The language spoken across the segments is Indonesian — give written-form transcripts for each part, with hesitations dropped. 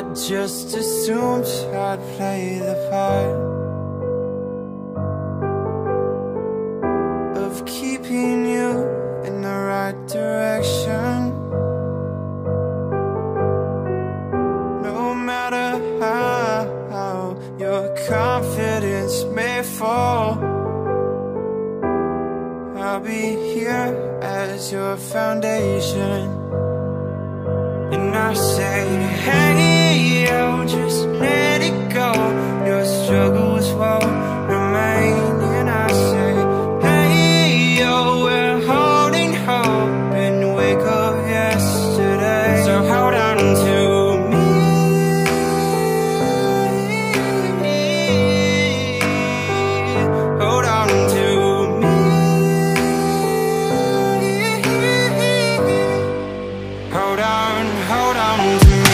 I just assumed I'd play the part of keeping you in the right direction. No matter how your confidence may fall, I'll be here as your foundation. And I say, hey, yo, just let it go. Your struggles won't remain. And I say, hey, yo, we're holding hope and wake up yesterday. So hold on to me. Hold on to me. Hold on to me.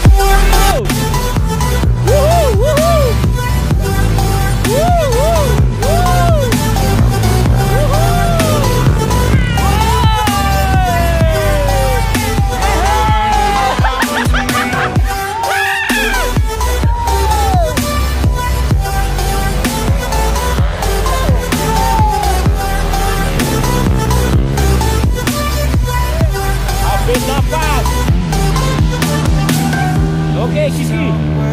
Oke, Kiki.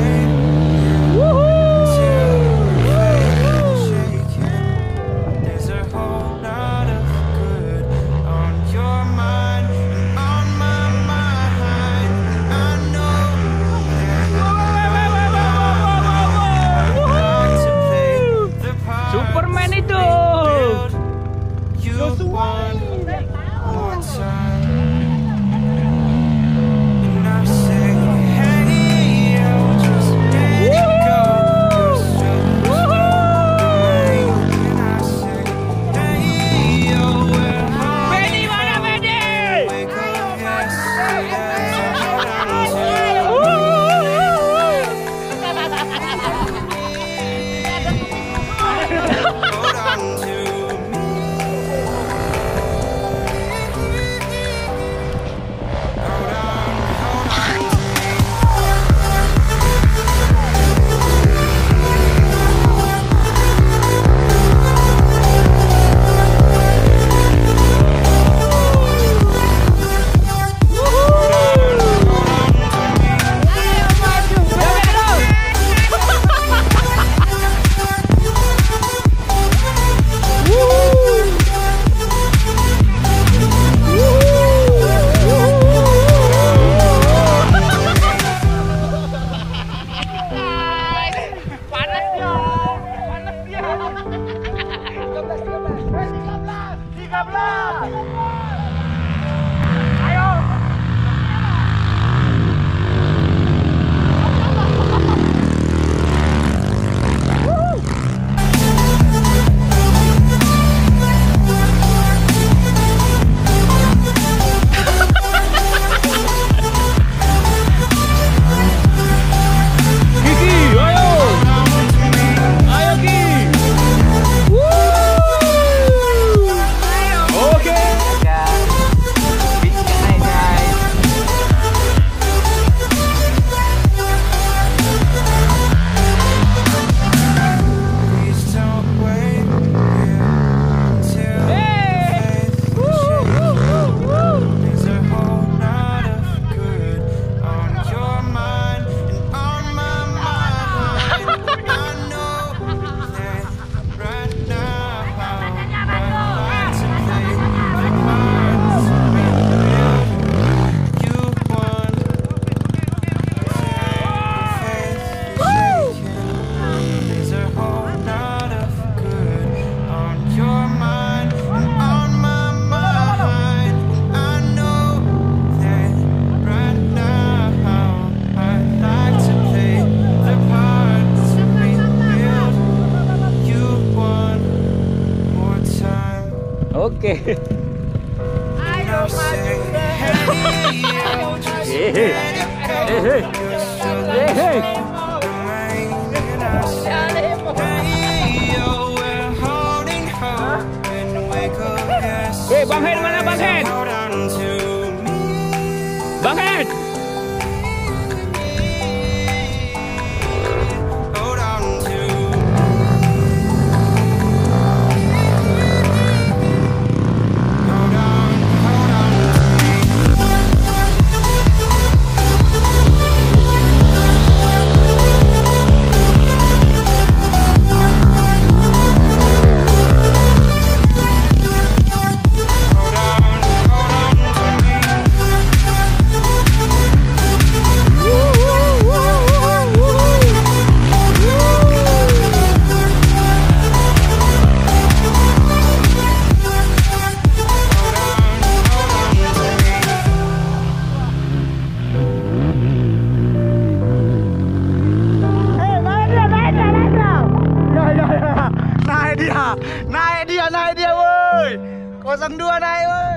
Superman itu. Oke. Ayo maju Bang Hen mana Bang Hen? Bang Hen. 02 naik, woi.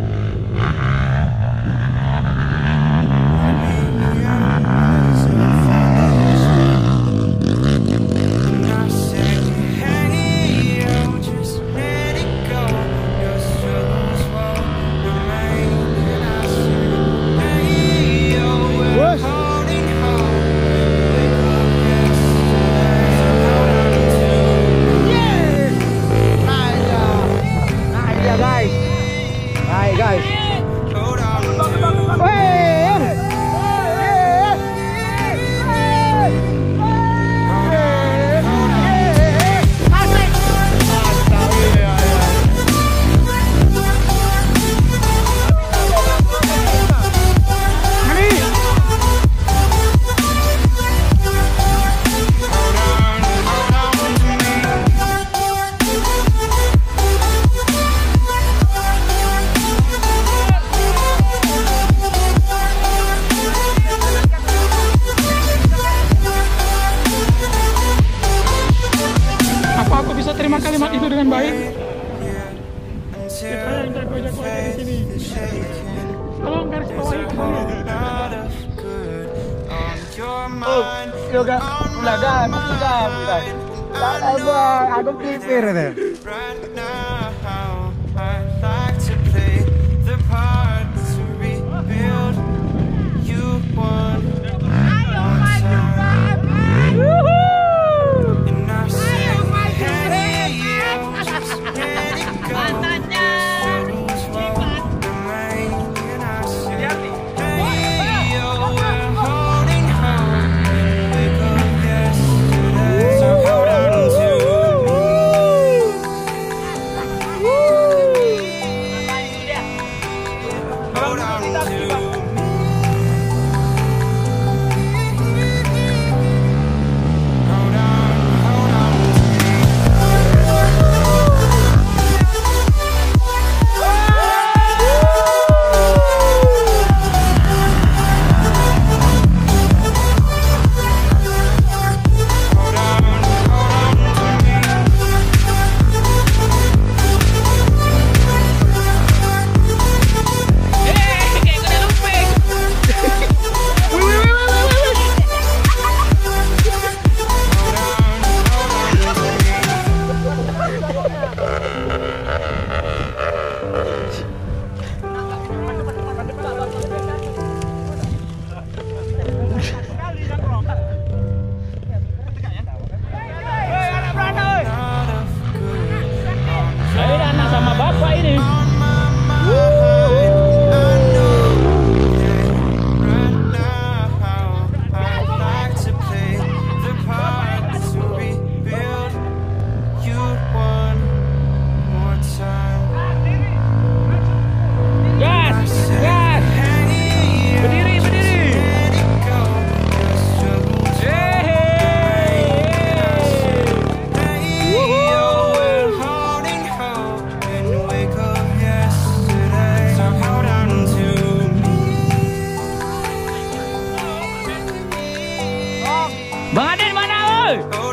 Terima kalimat itu dengan baik. Tolong garis bawahi kembali. Oh, yoga, belaga, aku kipir deh. Bang Adin mana, oi?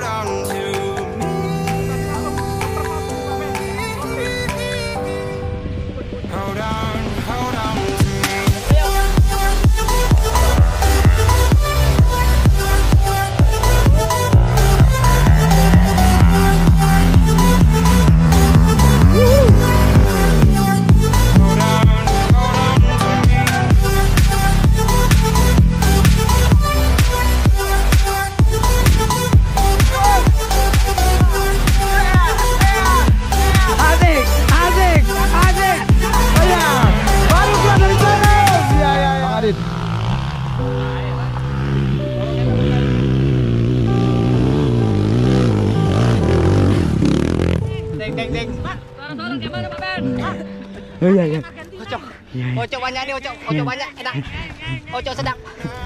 Oh iya iya. Ocok banyak nih, ocok banyak, enak. Ocok sedap.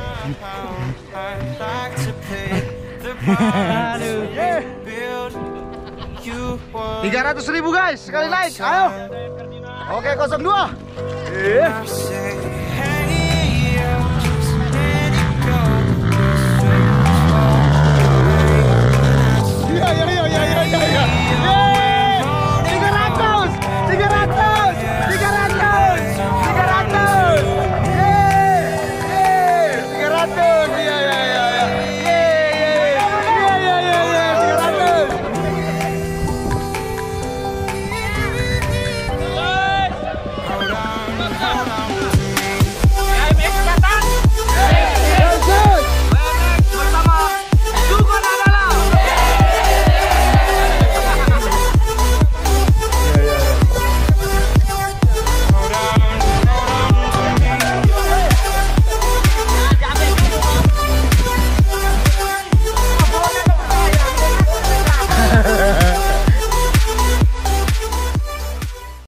Aduh. 300.000 guys sekali naik. Ayo. Oke 02.